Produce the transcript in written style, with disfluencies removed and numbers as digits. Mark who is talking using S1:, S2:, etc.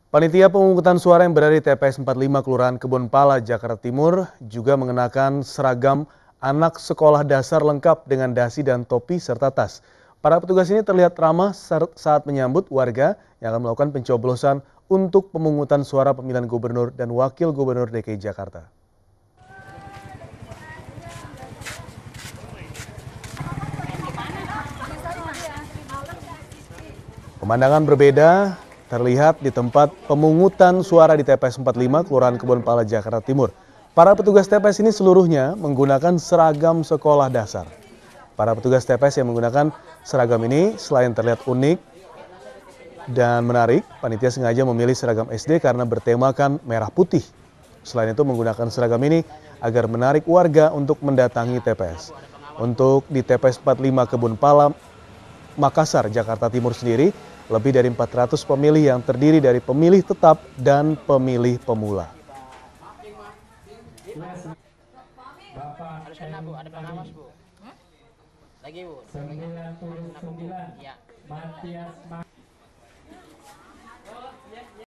S1: Panitia pemungutan suara yang berada di TPS 45 Kelurahan Kebonpala, Jakarta Timur juga mengenakan seragam anak sekolah dasar lengkap dengan dasi dan topi serta tas. Para petugas ini terlihat ramah saat menyambut warga yang akan melakukan pencoblosan untuk pemungutan suara pemilihan gubernur dan wakil gubernur DKI Jakarta. Pemandangan berbeda terlihat di tempat pemungutan suara di TPS 45 Kelurahan Kebonpala, Jakarta Timur. Para petugas TPS ini seluruhnya menggunakan seragam sekolah dasar. Para petugas TPS yang menggunakan seragam ini selain terlihat unik dan menarik, panitia sengaja memilih seragam SD karena bertemakan merah putih. Selain itu menggunakan seragam ini agar menarik warga untuk mendatangi TPS. Untuk di TPS 45 Kebonpala, Makassar, Jakarta Timur sendiri, lebih dari 400 pemilih yang terdiri dari pemilih tetap dan pemilih pemula.
S2: Harus kena Bu, ada pengawas Bu. Lagi Bu. 99. Ya.